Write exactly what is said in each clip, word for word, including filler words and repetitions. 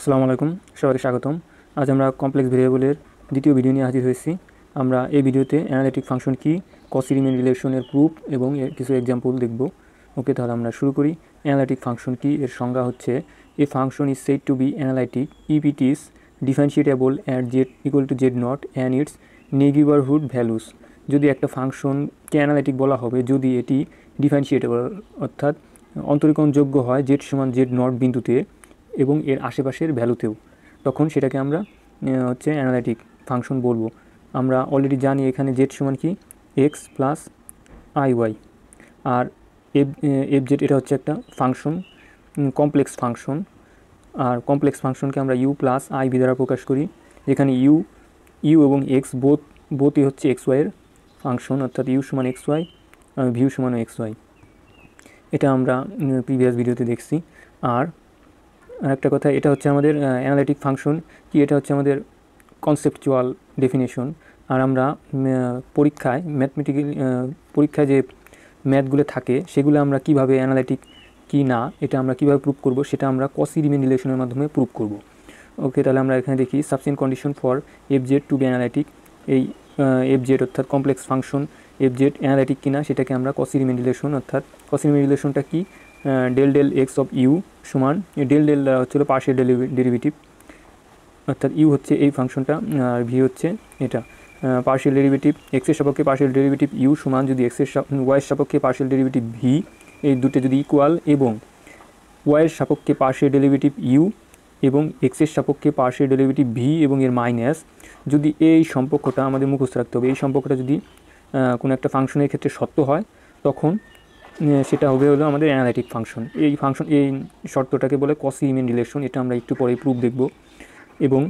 আসসালামু আলাইকুম, সবাইকে স্বাগতম। আজ আমরা কমপ্লেক্স ভেরিয়েবলের দ্বিতীয় ভিডিও নিয়ে হাজির হয়েছি। আমরা এই ভিডিওতে অ্যানালিটিক ফাংশন কি, কসি রিমেন রিলেশনের প্রুফ এবং এর কিছু এক্সাম্পল দেখব। ওকে, তাহলে আমরা শুরু করি। অ্যানালিটিক ফাংশন কি, এর সংজ্ঞা হচ্ছে a function is said to be analytic if it is differentiable at z equal to z nought and its neighbourhood values. যদি একটা ফাংশনকে অ্যানালাইটিক বলা হবে যদি এটি ডিফারেন্সিয়েটেবল অর্থাৎ অন্তরীকরণযোগ্য হয় জেড সমান জেড নট বিন্দুতে এবং এর আশেপাশের ভ্যালুতেও, তখন সেটাকে আমরা হচ্ছে অ্যানালাইটিক ফাংশন বলবো। আমরা অলরেডি জানি এখানে জেড সমান কি এক্স প্লাস আই ওয়াই, আর এফ এফ জেড এটা হচ্ছে একটা ফাংশন, কমপ্লেক্স ফাংশন। আর কমপ্লেক্স ফাংশনকে আমরা ইউ প্লাস আই ভি দ্বারা প্রকাশ করি, যেখানে ইউ ইউ এবং এক্স বোথ বোথই হচ্ছে এক্স ওয়াইয়ের ফাংশন, অর্থাৎ ইউ সমান এক্স ওয়াই, ভিউ সমান এক্স ওয়াই। এটা আমরা প্রিভিয়াস ভিডিওতে দেখছি। আর আরেকটা কথা, এটা হচ্ছে আমাদের অ্যানালাইটিক ফাংশন কি, এটা হচ্ছে আমাদের কনসেপচুয়াল ডেফিনেশন। আর আমরা পরীক্ষায় ম্যাথমেটিক্যাল পরীক্ষায় যে ম্যাথগুলো থাকে সেগুলো আমরা কিভাবে অ্যানালাইটিক কি না এটা আমরা কিভাবে প্রুভ করব, সেটা আমরা কসি রিমেন রিলেশনের মাধ্যমে প্রুভ করব। ওকে, তাহলে আমরা এখানে দেখি sufficient condition for f z to be analytic. এই এফ জেড অর্থাৎ complex function f z analytic কিনা সেটাকে আমরা কসি রিমেন রিলেশন, অর্থাৎ কসি রিমেন রিলেশনটা কি, del del x of u সমান ডেল ডেল হচ্ছিল পার্শিয়াল ডেরিভেটিভ, অর্থাৎ ইউ হচ্ছে এই ফাংশনটা আর ভি হচ্ছে এটা পার্শিয়াল ডেরিভেটিভ এক্সের সাপেক্ষে পার্শিয়াল ডেরিভেটিভ ইউ সমান যদি এক্সের ওয়াইয়ের সাপেক্ষে পার্শিয়াল ডেরিভেটিভ ভি, এই দুটো যদি ইকুয়াল এবং ওয়াইয়ের সাপেক্ষে পার্শিয়াল ডেরিভেটিভ ইউ এবং এক্সের সাপেক্ষে পার্শিয়াল ডেরিভেটিভ ভি এবং এর মাইনাস, যদি এই সম্পর্কটা আমাদের মুখস্থ রাখতে হবে, এই সম্পর্কটা যদি কোনো একটা ফাংশনের ক্ষেত্রে সত্য হয় তখন সেটা হবে হলো আমাদের অ্যানালাইটিক ফাংশন। এই ফাংশন এই শর্তটাকে বলে কসি রিমেন রিলেশন। এটা আমরা একটু পরে প্রুফ দেখব। এবং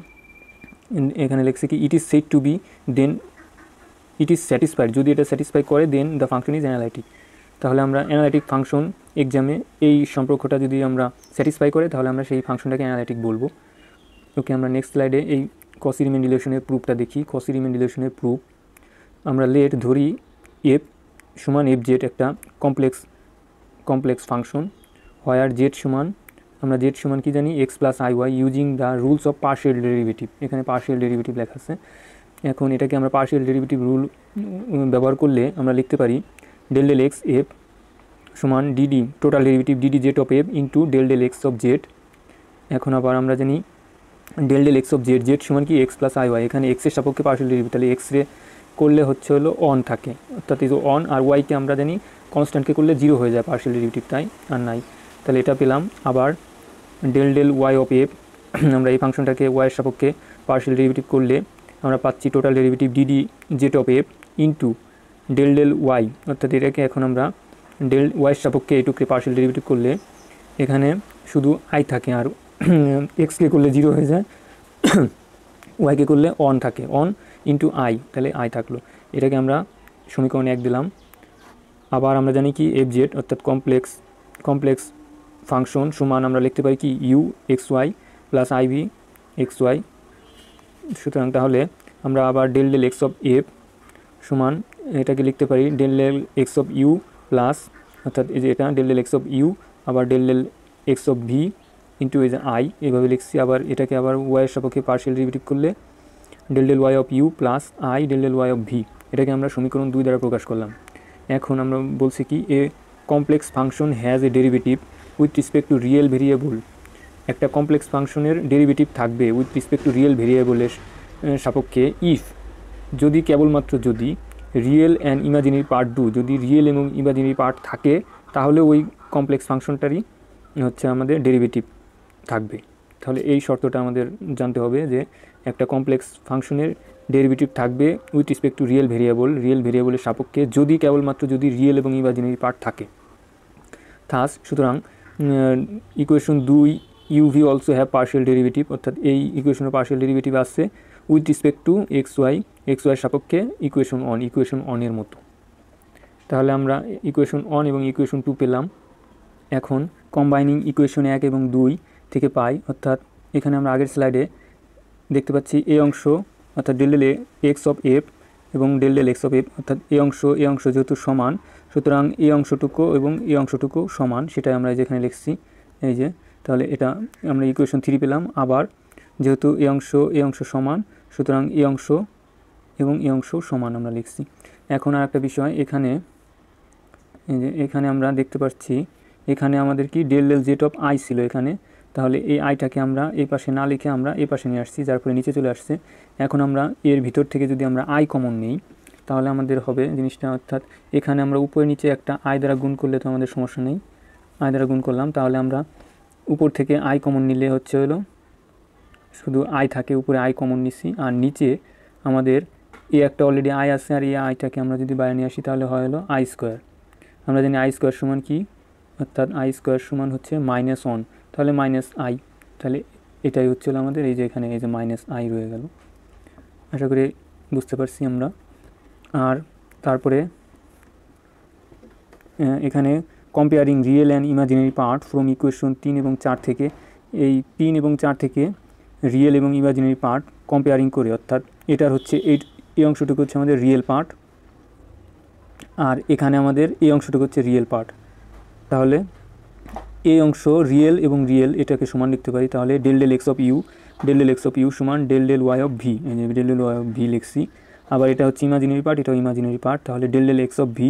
এখানে লেখছে কি it is said to be then it is satisfied, যদি এটা স্যাটিসফাই করে then the function is analytic. তাহলে আমরা অ্যানালাইটিক ফাংশন এক্সামে এই সম্পর্কটা যদি আমরা স্যাটিসফাই করে তাহলে আমরা সেই ফাংশনটাকে অ্যানালাইটিক বলবো। ওকে, আমরা নেক্সট স্লাইডে এই কসি রিমেন রিলেশনের প্রুফটা দেখি। কসি রিমেন রিলেশনের প্রুফ, আমরা লেট ধরি এফ সমান এফ জেড একটা complex complex function, where z সমান আমরা জেড সমান কি জানি x plus i y using the rules of partial derivative. এখানে পার্শিয়াল ডেরিভেটিভ লেখা আছে। এখন এটাকে আমরা পার্শিয়াল ডেরিভেটিভ রুল ব্যবহার করলে আমরা লিখতে পারি ডেল ডেল এক্স এফ সমান d d total derivative d d z of f into del del x of z. এখন আবার আমরা জানি del del x of z z সমান কি এক্স প্লাস আই ওয়াই, এখানে এক্সের সাপেক্ষে পার্শিয়াল ডেরিভেটিভ, তাহলে এক্স রে করলে হচ্ছে হলো অন থাকে, অর্থাৎ এই যে অন, আর ওয়াইকে আমরা জানি কনস্ট্যান্টকে করলে জিরো হয়ে যায় পার্শিয়াল ডেরিভেটিভ, তাই আর নাই। তাহলে এটা পেলাম। আবার del del y of f, আমরা এই ফাংশনটাকে ওয়াইয়ের সাপেক্ষে পার্শিয়াল ডেরিভেটিভ করলে আমরা পাচ্ছি total derivative d d z of f into del del y, অর্থাৎ এটাকে এখন আমরা ডেল ওয়াইয়ের সাপেক্ষে এইটুকু পার্শিয়াল ডেরিভেটিভ করলে এখানে শুধু আই থাকে, আর এক্সকে করলে জিরো হয়ে যায়, ওয়াইকে করলে অন থাকে, অন ইন্টু আই, তাহলে আই থাকলো। এটাকে আমরা সমীকরণ এক দিলাম। আবার আমরা জানি কি এফ জেড অর্থাৎ কমপ্লেক্স কমপ্লেক্স ফাংশন সমান আমরা লিখতে পারি কি u x y plus i v x y. সুতরাং তাহলে আমরা আবার del del x of f সমান এটাকে লিখতে পারি del del x of u plus, অর্থাৎ এই যে এটা del del x of u আবার del del x of v into এই যে আই, এভাবে লিখছি। আবার এটাকে আবার ওয়াইয়ের সাপেক্ষে পার্শিয়াল ডেরিভেটিভ করলে del del y of u plus i del del y of v, এটাকে আমরা সমীকরণ দুই দ্বারা প্রকাশ করলাম। এখন আমরা বলছি কি a complex function has a derivative with respect to real variable. একটা কমপ্লেক্স ফাংশনের ডেরিভেটিভ থাকবে উইথ রিসপেক্ট টু রিয়েল ভেরিয়েবলের সাপেক্ষে ইফ, যদি কেবলমাত্র যদি real and imaginary part do, যদি রিয়েল এবং ইমাজিনারি পার্ট থাকে তাহলে ওই কমপ্লেক্স ফাংশনটারই হচ্ছে আমাদের ডেরিভেটিভ থাকবে। তাহলে এই শর্তটা আমাদের জানতে হবে যে একটা কমপ্লেক্স ফাংশনের ডেরিভেটিভ থাকবে with respect to real variable, real ভেরিয়েবলের সাপেক্ষে যদি কেবলমাত্র যদি রিয়েল এবং ইমাজিনারি পার্ট থাকে। থাস সুতরাং ইকুয়েশন দুই u v also have partial derivative, অর্থাৎ এই ইকুয়েশনের পার্শিয়াল ডেরিভেটিভ আসছে with respect to x y, x ওয়াইয়ের সাপেক্ষে ইকুয়েশন অন, ইকুয়েশন অনের মতো। তাহলে আমরা ইকুয়েশন অন এবং ইকুয়েশন টু পেলাম। এখন কম্বাইনিং ইকুয়েশন এক এবং দুই থেকে পাই, অর্থাৎ এখানে আমরা আগের স্লাইডে দেখতে পাচ্ছি এই অংশ অর্থাৎ del del x of f এবং del del x of f, অর্থাৎ এই অংশ এই অংশ যেহেতু সমান সুতরাং এই অংশটুকু এবং এই অংশটুকু সমান, সেটাই আমরা যেখানে লিখছি এই যে তাহলে এটা আমরা ইকুয়েশন থ্রি পেলাম। আবার যেহেতু এই অংশ এই অংশ সমান, সুতরাং এই অংশ এবং এই অংশ সমান আমরা লিখছি। এখন আর একটা বিষয়, এখানে এখানে আমরা দেখতে পাচ্ছি এখানে আমাদের কি del del z of i ছিল এখানে, তাহলে এই আইটাকে আমরা এই পাশে না লিখে আমরা এই পাশে নিয়ে আসছি, যার ফলে নিচে চলে আসছে। এখন আমরা এর ভিতর থেকে যদি আমরা আই কমন নিই তাহলে আমাদের হবে জিনিসটা, অর্থাৎ এখানে আমরা উপরে নিচে একটা আই দ্বারা গুণ করলে তো আমাদের সমস্যা নেই, আই দ্বারা গুণ করলাম, তাহলে আমরা উপর থেকে আই কমন নিলে হচ্ছে হলো শুধু আই থাকে, উপরে আই কমন নিছি, আর নিচে আমাদের এ একটা অলরেডি আই আছে, আর এই আইটাকে আমরা যদি বাইরে নিয়ে আসি তাহলে হয় হলো আই স্কোয়ার। আমরা জানি আই স্কোয়ার সমান কি, অর্থাৎ আই স্কোয়ার সমান হচ্ছে মাইনাস ওয়ান, তাহলে মাইনাস আই, তাহলে এটাই হচ্ছিল আমাদের এই যে এখানে এই যে মাইনাস আই রয়ে গেল। আশা করি বুঝতে পারছি আমরা। আর তারপরে এখানে comparing real and imaginary part from equation তিন এবং চার থেকে, এই তিন এবং চার থেকে রিয়েল এবং ইমাজিনারি পার্ট কম্পেয়ারিং করে, অর্থাৎ এটার হচ্ছে এই এই অংশটুকু হচ্ছে আমাদের রিয়েল পার্ট, আর এখানে আমাদের এই অংশটুকু হচ্ছে রিয়েল পার্ট। তাহলে এই অংশ রিয়েল এবং রিয়েল এটাকে সমান লিখতে পারি, তাহলে del del x of u del del x of u সমান del del y of v, এই যে del del y of v লিখছি। আবার এটা হচ্ছে ইমাজিনারি পার্ট, এটাও ইমাজিনারি পার্ট, তাহলে del del x of v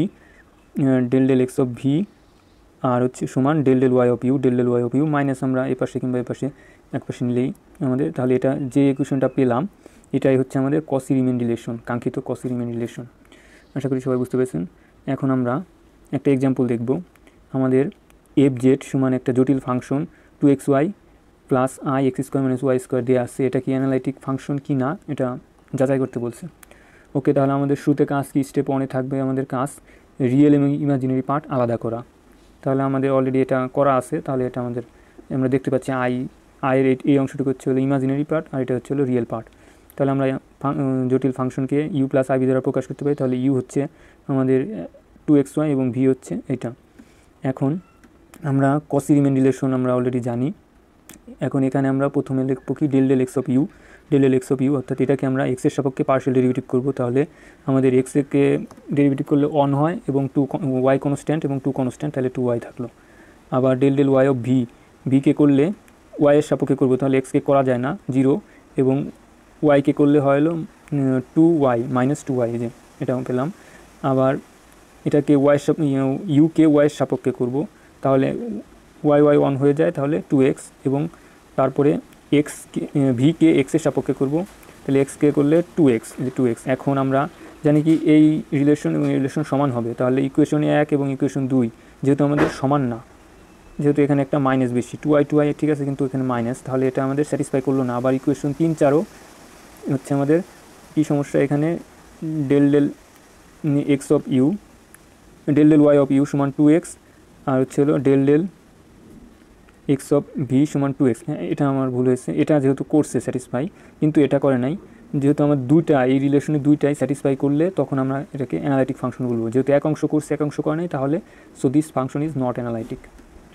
del del x of v আর হচ্ছে সমান del del y of u del del y of u, minus আমরা এ পাশে কিংবা এ পাশে এক পাশে নিলেই আমাদের, তাহলে এটা যে ইকুয়েশনটা পেলাম এটাই হচ্ছে আমাদের কসি রিমেন রিলেশন, কাঙ্ক্ষিত কসি রিমেন রিলেশন। আশা করি সবাই বুঝতে পেরেছেন। এখন আমরা একটা এক্সাম্পল দেখব। আমাদের এফ জেড সমান একটা জটিল function two x y plus i x square minus y square দিয়ে আসছে, এটা কি অ্যানালাইটিক ফাংশন কি না এটা যাচাই করতে বলছে। ওকে, তাহলে আমাদের শুরুতে কাজ কি, স্টেপ ওয়ানে থাকবে আমাদের কাজ রিয়েল এবং ইমাজিনারি পার্ট আলাদা করা। তাহলে আমাদের অলরেডি এটা করা আছে, তাহলে এটা আমাদের আমরা দেখতে পাচ্ছি আই আয়ের এই অংশটুকু হচ্ছে হলো ইমাজিনারি পার্ট আর এটা হচ্ছে হলো রিয়েল পার্ট। তাহলে আমরা জটিল ফাংশনকে ইউ প্লাস আই ভি দ্বারা প্রকাশ করতে পারি, তাহলে ইউ হচ্ছে আমাদের টু এক্স ওয়াই এবং ভি হচ্ছে এটা। এখন আমরা কসি রিমেন রিলেশন আমরা অলরেডি জানি। এখন এখানে আমরা প্রথমে লিখবো কি del del x of u del del x of u, অর্থাৎ এটাকে আমরা এক্সের সাপেক্ষে পার্শিয়াল ডেরিভেটিভ করব, তাহলে আমাদের এক্সকে ডেরিভেটিভ করলে ওয়ান হয় এবং টু ওয়াই কনস্ট্যান্ট এবং টু কনস্ট্যান্ট, তাহলে টু ওয়াই থাকলো। আবার del del y of v ভিকে করলে ওয়াইয়ের সাপেক্ষে করবো, তাহলে এক্সকে করা যায় না জিরো, এবং ওয়াইকে করলে হয় হলো two y minus two y, যে এটা পেলাম। আবার এটাকে ওয়াইয়ের ইউকে ওয়াইয়ের সাপেক্ষে করব, তাহলে ওয়াই ওয়াই ওয়ান হয়ে যায়, তাহলে টু এক্স, এবং তারপরে এক্স ভিকে এক্সের সাপেক্ষে করব, তাহলে এক্সকে করলে টু এক্স টু এক্স। এখন আমরা জানি কি এই রিলেশন এবং রিলেশন সমান হবে, তাহলে ইকুয়েশন এক এবং ইকুয়েশন দুই যেহেতু আমাদের সমান না, যেহেতু এখানে একটা মাইনাস বেশি, টু আই টু আই ঠিক আছে, কিন্তু এখানে মাইনাস, তাহলে এটা আমাদের স্যাটিসফাই করলো না। আবার ইকুয়েশন তিন চারও হচ্ছে আমাদের কী সমস্যা, এখানে del del x of u del del y of u সমান টু এক্স আর হচ্ছে হলো del del x of v সমান টু এক্স। হ্যাঁ, এটা আমার ভুল হয়েছে, এটা যেহেতু করছে স্যাটিসফাই কিন্তু এটা করে নাই, যেহেতু আমার দুইটা এই রিলেশনে দুইটাই স্যাটিসফাই করলে তখন আমরা এটাকে অ্যানালাইটিক ফাংশন বলবো। যেহেতু এক অংশ করছে এক অংশ করে নাই, তাহলে so this function is not analytic.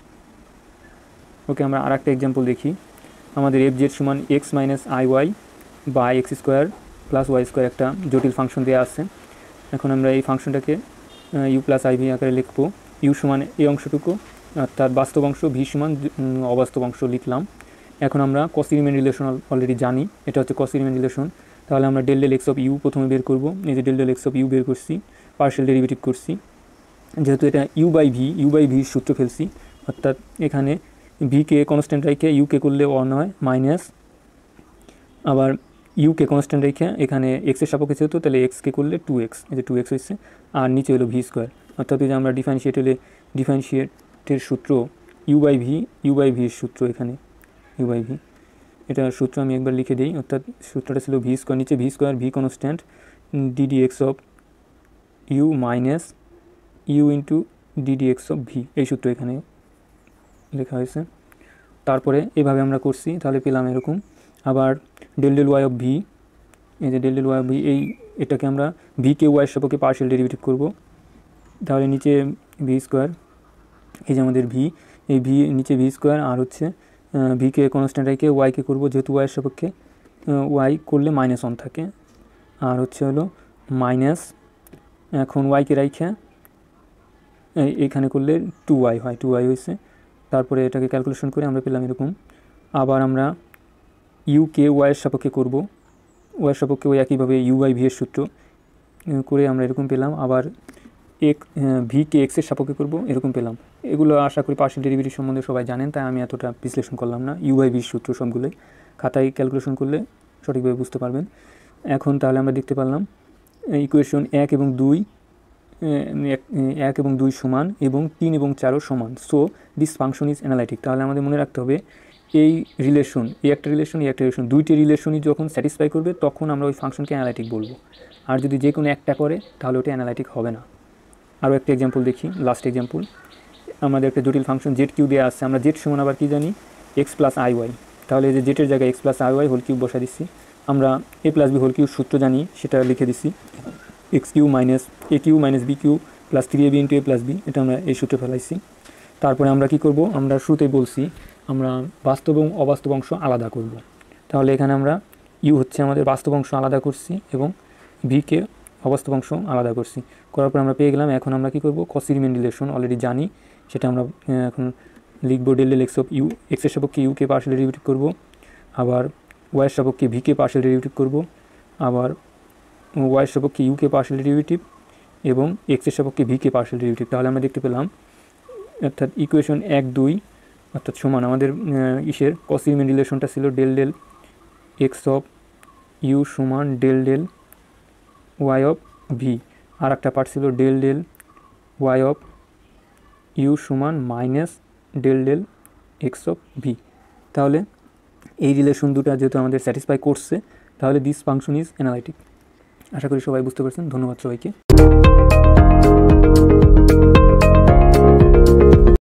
Okay, আমরা আর একটা এক্সাম্পল দেখি। আমাদের এফ জেড সমান এক্স মাইনাস আই ওয়াই বা x square plus y square একটা জটিল ফাংশন দেওয়া আছে। এখন আমরা এই ফাংশনটাকে ইউ প্লাস আই ভি আকারে লিখবো। ইউ সমান এই অংশটুকু অর্থাৎ বাস্তব অংশ, ভি সমান অবাস্তব অংশ লিখলাম। এখন আমরা কসি রিমেন রিলেশন অলরেডি জানি, এটা হচ্ছে কসি রিমেন রিলেশন। তাহলে আমরা del del x of u প্রথমে বের করব, এই যে del del x of u বের করছি, পার্শিয়াল ডেরিভেটিভ করছি, যেহেতু এটা u by v u by ভির সূত্র ফেলছি, অর্থাৎ এখানে ভিকে কনস্ট্যান্ট রেখে ইউকে করলে ওয়ান হয় মাইনাস, আবার ইউকে কনস্ট্যান্ট রেখে এখানে এক্সের সাপেক্ষে যেহেতু তাহলে এক্সকে করলে টু এক্স, এই যে টু এক্স হচ্ছে, আর নিচে হলো ভি স্কোয়ার, অর্থাৎ এই যে আমরা ডিফারেন্সিয়েট হলে ডিফারেন্সিয়েটের সূত্র u by v u by ভির সূত্র, এখানে ইউ বাই ভি এটা সূত্র আমি একবার লিখে দিই, অর্থাৎ সূত্রটা ছিল ভি স্কোয়ার, নিচে v square v constant d d x of u minus u into d d x of v, এই সূত্র এখানে লেখা হয়েছে। তারপরে এভাবে আমরা করছি, তাহলে পেলাম এরকম। আবার del del y of v, এই যে del del y of v, এই এটাকে আমরা ভিকে ওয়াইয়ের সাপেক্ষে পার্শিয়াল ডেরিভেটিভ করব, তাহলে নিচে ভি স্কোয়ার, এই যে আমাদের ভি, এই ভি নিচে ভি স্কোয়ার, আর হচ্ছে ভিকে কনস্ট্যান্ট রেখে ওয়াইকে করবো, যেহেতু ওয়াইয়ের সাপেক্ষে ওয়াই করলে মাইনাস ওয়ান থাকে, আর হচ্ছে হলো মাইনাস, এখন ওয়াইকে রাইখে এখানে করলে টু ওয়াই হয়, টু ওয়াই হয়েছে, তারপরে এটাকে ক্যালকুলেশন করে আমরা পেলাম এরকম। আবার আমরা ইউ কে ওয়াইয়ের সাপেক্ষে করব, ওয়াইয়ের সাপেক্ষে ওই একইভাবে ইউ বাই ভি এর সূত্র করে আমরা এরকম পেলাম। আবার এক ভি কে এক্সের সাপেক্ষে করব, এরকম পেলাম। এগুলো আশা করি পার্শিয়াল ডেরিভেটিভ সম্বন্ধে সবাই জানেন, তাই আমি এতটা বিশ্লেষণ করলাম না। ইউ বাই ভির সূত্র সবগুলোই খাতায় ক্যালকুলেশন করলে সঠিকভাবে বুঝতে পারবেন। এখন তাহলে আমরা দেখতে পারলাম ইকুয়েশন এক এবং দুই এক এবং দুই সমান এবং তিন এবং চারও সমান। So this function is analytic. তাহলে আমাদের মনে রাখতে হবে এই রিলেশন, এই একটা রিলেশন, এই একটা রিলেশন, দুইটি রিলেশনই যখন স্যাটিসফাই করবে তখন আমরা ওই ফাংশনকে অ্যানালাইটিক বলবো। আর যদি যে কোনো একটা করে তাহলে ওটা অ্যানালাইটিক হবে না। আরও একটা এক্সাম্পল দেখি, লাস্ট এক্সাম্পল। আমাদের একটা জটিল ফাংশন জেড কিউ দেওয়া আসছে, আমরা জেড সমান আবার কী জানি, এক্স প্লাস আই ওয়াই। তাহলে এই যে জেটের জায়গায় x plus i y whole cube বসা দিচ্ছি। আমরা a plus b whole cube সূত্র জানি, সেটা লিখে দিচ্ছি, x cube minus a cube minus b cube plus three a b into a plus b, এটা আমরা এই সূত্রে ফেলাইছি। তারপরে আমরা কি করব, আমরা শুরুতেই বলছি আমরা বাস্তব এবং অবাস্তব অংশ আলাদা করব। তাহলে এখানে আমরা ইউ হচ্ছে আমাদের বাস্তব অংশ আলাদা করছি এবং ভিকে অবাস্তব অংশ আলাদা করছি। করার পর আমরা পেয়ে গেলাম। এখন আমরা কী করব, কসি রিমেন রিলেশন অলরেডি জানি, সেটা আমরা এখন লিখব। Del del x of u, এক্সের সাপেক্ষে ইউকে পার্শিয়াল ডেরিভেটিভ করব, আবার ওয়াইয়ের সাপেক্ষে ভিকে পার্শিয়াল ডেরিভেটিভ করব, আবার ওয়াইয়ের সাপেক্ষে ইউকে পার্শিয়াল ডেরিভেটিভ এবং এক্সের সাপেক্ষে ভিকে পার্শিয়াল ডেরিভেটিভ। তাহলে আমরা দেখতে পেলাম অর্থাৎ ইকুয়েশন এক দুই অর্থাৎ সমান আমাদের ইসের কসি রিমেন রিলেশনটা ছিল del del x of u সমান del del y of v, আর একটা পার্ট ছিল del del y of u সমান minus del del x of v. তাহলে এই রিলেশন দুটো যেহেতু আমাদের স্যাটিসফাই করছে, তাহলে দিস ফাংশন ইজ অ্যানালাইটিক। আশা করি সবাই বুঝতে পারছেন। ধন্যবাদ সবাইকে।